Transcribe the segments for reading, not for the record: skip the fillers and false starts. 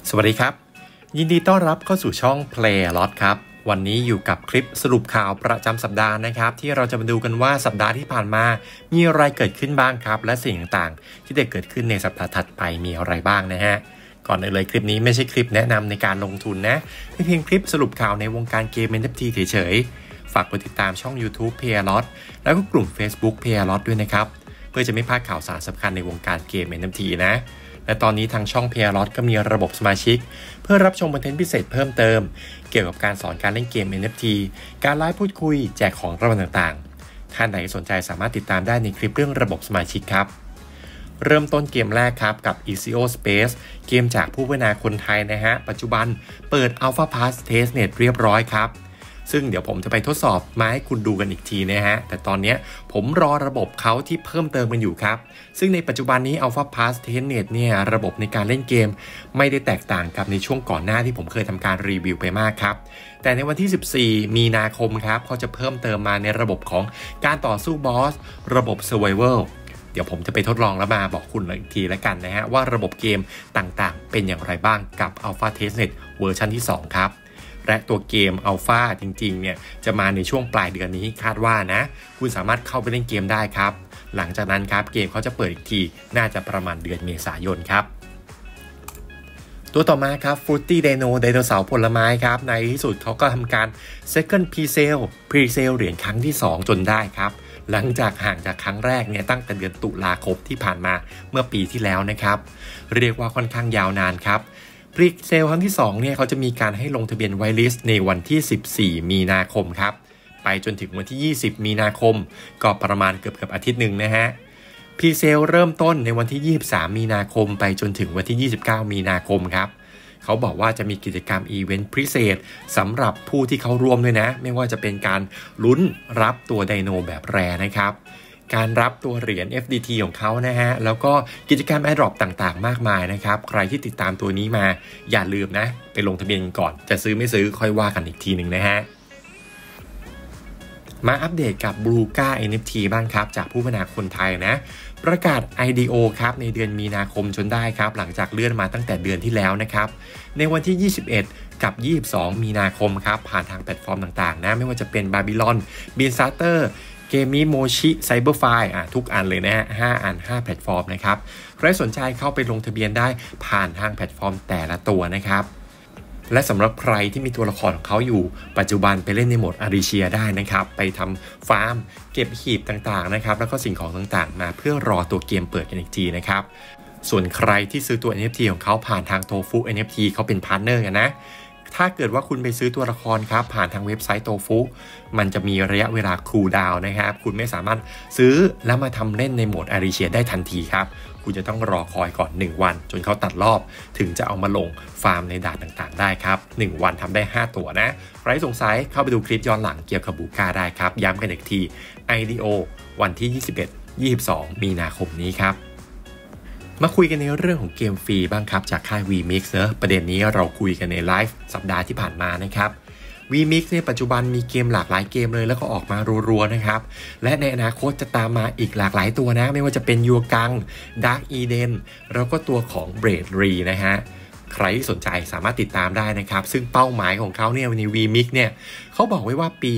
สวัสดีครับยินดีต้อนรับเข้าสู่ช่อง Play a Lot ครับวันนี้อยู่กับคลิปสรุปข่าวประจำสัปดาห์นะครับที่เราจะมาดูกันว่าสัปดาห์ที่ผ่านมามีอะไรเกิดขึ้นบ้างครับและสิ่งต่างๆที่ได้เกิดขึ้นในสัปดาห์ถัดไปมีอะไรบ้างนะฮะก่อนอื่นเลยคลิปนี้ไม่ใช่คลิปแนะนำในการลงทุนนะเป็นเพียงคลิปสรุปข่าวในวงการเกม NFT เฉยๆฝากกดติดตามช่อง YouTube Play a Lot แล้วก็กลุ่ม Facebook Play a Lot ด้วยนะครับเพื่อจะไม่พลาดข่าวสารสำคัญในวงการเกม NFT นะและตอนนี้ทางช่อง Play a Lot ก็มีระบบสมาชิกเพื่อรับชมคอนเทนต์พิเศษเพิ่มเติมเกี่ยวกับการสอนการเล่นเกม NFT การไลฟ์พูดคุยแจกของรางวัลต่างๆท่านไหนสนใจสามารถติดตามได้ในคลิปเรื่องระบบสมาชิกครับเริ่มต้นเกมแรกครับกับ ECO Space เกมจากผู้พัฒนาคนไทยนะฮะปัจจุบันเปิด Alpha Pass Testnet เรียบร้อยครับซึ่งเดี๋ยวผมจะไปทดสอบมาให้คุณดูกันอีกทีนะฮะแต่ตอนนี้ผมรอระบบเขาที่เพิ่มเติมกันอยู่ครับซึ่งในปัจจุบันนี้ Alpha Pass Testnet เนี่ยระบบในการเล่นเกมไม่ได้แตกต่างกับในช่วงก่อนหน้าที่ผมเคยทำการรีวิวไปมากครับแต่ในวันที่14มีนาคมครับเขาจะเพิ่มเติมมาในระบบของการต่อสู้บอสระบบ Survival เดี๋ยวผมจะไปทดลองแล้วมาบอกคุณอีกทีแล้วกันนะฮะว่าระบบเกมต่างๆเป็นอย่างไรบ้างกับ Alpha Testnet เวอร์ชันที่2ครับและตัวเกม Alpha จริงๆเนี่ยจะมาในช่วงปลายเดือนนี้คาดว่านะคุณสามารถเข้าไปเล่นเกมได้ครับหลังจากนั้นครับเกมเขาจะเปิดอีกทีน่าจะประมาณเดือนเมษายนครับตัวต่อมาครับ Fruity Dino ไดโนเสาร์ผลไม้ครับในที่สุดเขาก็ทำการ Second Pre-sale เหรียญครั้งที่2จนได้ครับหลังจากห่างจากครั้งแรกเนี่ยตั้งแต่เดือนตุลาคมที่ผ่านมาเมื่อปีที่แล้วนะครับเรียกว่าค่อนข้างยาวนานครับพรีเซลครั้งที่2เนี่ยเขาจะมีการให้ลงทะเบียนไวลิสในวันที่14มีนาคมครับไปจนถึงวันที่20มีนาคมก็ประมาณเกือบอาทิตย์หนึ่งนะฮะพรีเซลเริ่มต้นในวันที่23มีนาคมไปจนถึงวันที่29มีนาคมครับเขาบอกว่าจะมีกิจกรรมอีเวนต์พิเศษสำหรับผู้ที่เข้าร่วมด้วยนะไม่ว่าจะเป็นการลุ้นรับตัวไดโนแบบแรนะครับการรับตัวเหรียญ FDT ของเขานะฮะแล้วก็กิจกรรม Airdrop ต่างๆมากมายนะครับใครที่ติดตามตัวนี้มาอย่าลืมนะไปลงทะเบียนก่อนจะซื้อไม่ซื้อค่อยว่ากันอีกทีหนึ่งนะฮะมาอัปเดตกับ Blueca NFT บ้างครับจากผู้พัฒนาคนไทยนะประกาศ IDO ครับในเดือนมีนาคมจนได้ครับหลังจากเลื่อนมาตั้งแต่เดือนที่แล้วนะครับในวันที่21กับ22มีนาคมครับผ่านทางแพลตฟอร์มต่างๆนะไม่ว่าจะเป็น Babylon Beanstarterเกมิโมชิไซเบอร์ไฟล์ทุกอันเลยนะฮะ5อัน5แพลตฟอร์มนะครับใครสนใจเข้าไปลงทะเบียนได้ผ่านทางแพลตฟอร์มแต่ละตัวนะครับและสำหรับใครที่มีตัวละครของเขาอยู่ปัจจุบันไปเล่นในโหมดอาริเชียได้นะครับไปทำฟาร์มเก็บหีบต่างๆนะครับแล้วก็สิ่งของต่างๆมาเพื่อรอตัวเกมเปิดกันอีกทีนะครับส่วนใครที่ซื้อตัว NFT ของเขาผ่านทางโทฟุ NFT เขาเป็นพาร์ทเนอร์กันนะถ้าเกิดว่าคุณไปซื้อตัวละครครับผ่านทางเว็บไซต์โตฟุมันจะมีระยะเวลาคูลดาวน์นะครับคุณไม่สามารถซื้อแล้วมาทำเล่นในโหมดอาริเชียได้ทันทีครับคุณจะต้องรอคอยก่อน1วันจนเขาตัดรอบถึงจะเอามาลงฟาร์มในด่านต่างๆได้ครับ1วันทำได้5ตัวนะใครสงสัยเข้าไปดูคลิปย้อนหลังเกี่ยวกับบูกาได้ครับย้ำกันอีกที IDO วันที่21-22มีนาคมนี้ครับมาคุยกันในเรื่องของเกมฟรีบ้างครับจากค่าย VMix เนอะประเด็นนี้เราคุยกันในไลฟ์สัปดาห์ที่ผ่านมานะครับ VMix ในปัจจุบันมีเกมหลากหลายเกมเลยแล้วก็ออกมารัวๆนะครับและในอนาคตจะตามมาอีกหลากหลายตัวนะไม่ว่าจะเป็นยัวกัง Dark Eden แล้วก็ตัวของ Braid Re นะฮะใครที่สนใจสามารถติดตามได้นะครับซึ่งเป้าหมายของเขาเนี่ยใน VMix เนี่ยเขาบอกไว้ว่าปี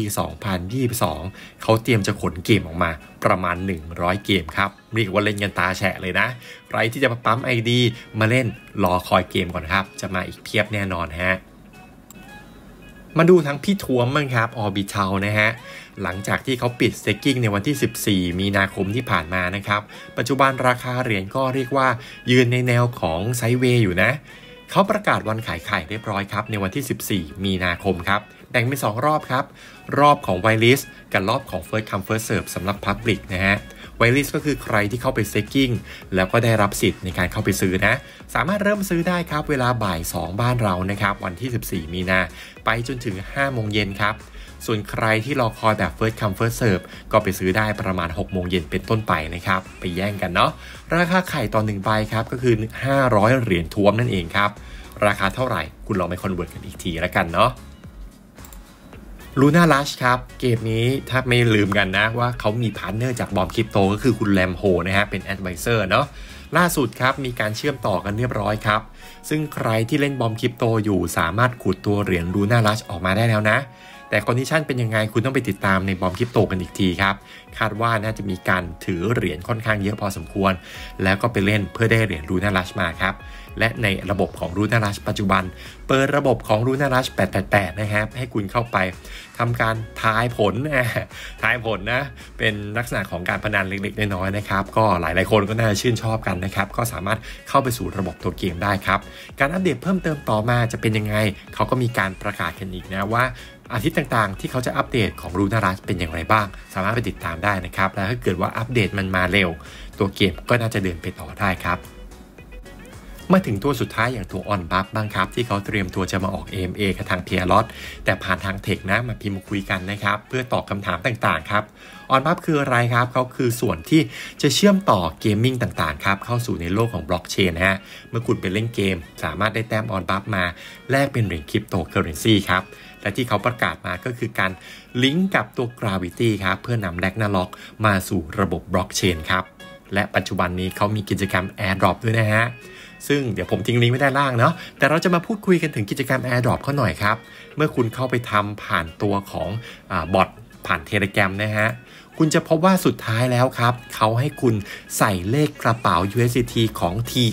2022 เขาเตรียมจะขนเกมออกมาประมาณ100เกมครับเรียกว่าเล่นกันตาแฉะเลยนะใครที่จะมาปั๊ม ID มาเล่นรอคอยเกมก่อนครับจะมาอีกเพียบแน่นอนฮะมาดูทั้งพี่ท้วมบ้างครับ Orbital นะฮะหลังจากที่เขาปิด staking ในวันที่14มีนาคมที่ผ่านมานะครับปัจจุบันราคาเหรียญก็เรียกว่ายืนในแนวของไซด์เวย์อยู่นะเขาประกาศวันขายไข่เรียบร้อยครับในวันที่14มีนาคมครับแบ่งเป็น2รอบครับรอบของ Whitelist กับรอบของ First Come First Serve สำหรับ Public นะฮะ Whitelist ก็คือใครที่เข้าไป staking แล้วก็ได้รับสิทธิ์ในการเข้าไปซื้อนะสามารถเริ่มซื้อได้ครับเวลาบ่าย2บ้านเรานะครับวันที่14มีนาไปจนถึง5โมงเย็นครับส่วนใครที่รอคอยแบบ First Come First Serve ก็ไปซื้อได้ประมาณ6โมงเย็นเป็นต้นไปนะครับไปแย่งกันเนาะราคาไข่ต่อ1ใบครับก็คือ500เหรียญท้วมนั่นเองครับราคาเท่าไหร่คุณลองไปคอนเวิร์ตกันอีกทีแล้วกันเนาะ Luna Rush ครับเกมนี้ถ้าไม่ลืมกันนะว่าเขามีพาร์ทเนอร์จากบอมคริปโตก็คือคุณแรมโฮนะฮะเป็นแอดไวเซอร์เนาะล่าสุดครับมีการเชื่อมต่อกันเรียบร้อยครับซึ่งใครที่เล่นบอมคริปโตอยู่สามารถขุดตัวเหรียญลูน่ารัชออกมาได้แล้วนะแต่คอนดิชันเป็นยังไงคุณต้องไปติดตามในบอมคริปโตกันอีกทีครับคาดว่าน่าจะมีการถือเหรียญค่อนข้างเยอะพอสมควรแล้วก็ไปเล่นเพื่อได้เหรียญลูน่ารัชมาครับและในระบบของลูน่ารัชปัจจุบันเปิดระบบของลูน่ารัช888นะครับให้คุณเข้าไปทำการทายผลนะเป็นลักษณะของการพนันเล็กๆน้อยๆนะครับก็หลายๆคนก็น่าจะชื่นชอบกันนะครับก็สามารถเข้าไปสู่ระบบตัวเกมได้ครับการอัปเดตเพิ่มเติมต่อมาจะเป็นยังไงเขาก็มีการประกาศกันอีกนะว่าอาทิตย์ต่างๆที่เขาจะอัปเดตของลูน่ารัชเป็นอย่างไรบ้างสามารถไปติดตามได้นะครับแล้วถ้าเกิดว่าอัปเดตมันมาเร็วตัวเกมก็น่าจะเดินไปต่อได้ครับมาถึงตัวสุดท้ายอย่างตัวออนบัฟบ้างครับที่เขาเตรียมตัวจะมาออก AMA กับทางเพียร์ลอตแต่ผ่านทางเทคนะมาพิมพ์คุยกันนะครับเพื่อตอบคำถามต่างๆครับออนบัฟคืออะไรครับเขาคือส่วนที่จะเชื่อมต่อเกมมิ่งต่างๆครับเข้าสู่ในโลกของบล็อกเชนนะฮะเมื่อคุณไปเล่นเกมสามารถได้แต้มออนบัฟมาแลกเป็นเหรียญคริปโตเคอเรนซีครับและที่เขาประกาศมาก็คือการลิงก์กับตัว Gravity ครับเพื่อนำ Ragnarok มาสู่ระบบบล็อกเชนครับและปัจจุบันนี้เขามีกิจกรรม Airdrop ด้วยนะฮะซึ่งเดี๋ยวผมทิ้งลิงก์ไว้ด้านล่างเนาะแต่เราจะมาพูดคุยกันถึงกิจกรรม Airdrop เขาหน่อยครับเมื่อคุณเข้าไปทำผ่านตัวของบอทผ่าน Telegram นะฮะคุณจะพบว่าสุดท้ายแล้วครับเขาให้คุณใส่เลขกระเป๋า USDT ของ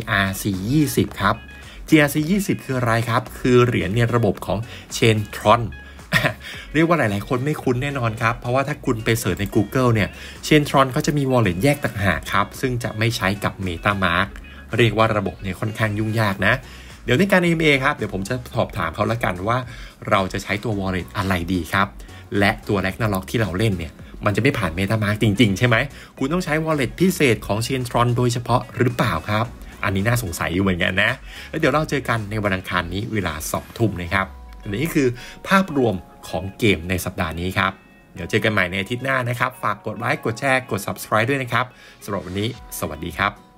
TRC20 ครับ TRC20 คืออะไรครับคือเหรียญในระบบของ Chaintron เรียกว่าหลายๆคนไม่คุ้นแน่นอนครับเพราะว่าถ้าคุณไปเสิร์ชใน Google เนี่ย Chaintron เขาจะมี wallet แยกต่างหากครับซึ่งจะไม่ใช้กับ MetaMask เรียกว่าระบบเนี่ยค่อนข้างยุ่งยากนะเดี๋ยวในการ AMA ครับเดี๋ยวผมจะสอบถามเขาละกันว่าเราจะใช้ตัว wallet อะไรดีครับและตัว Ragnarok ที่เราเล่นเนี่ยมันจะไม่ผ่าน MetaMask จริงๆใช่ไหมคุณต้องใช้ wallet พิเศษของ Chaintron โดยเฉพาะหรือเปล่าครับอันนี้น่าสงสัยอยู่เหมือนกันนะแล้วเดี๋ยวเราเจอกันในวันอังคารนี้เวลา 20:00 นนะครับอันนี้คือภาพรวมของเกมในสัปดาห์นี้ครับเดี๋ยวเจอกันใหม่ในอาทิตย์หน้านะครับฝากกดไลค์กดแชร์กด Subscribe ด้วยนะครับสำหรับวันนี้สวัสดีครับ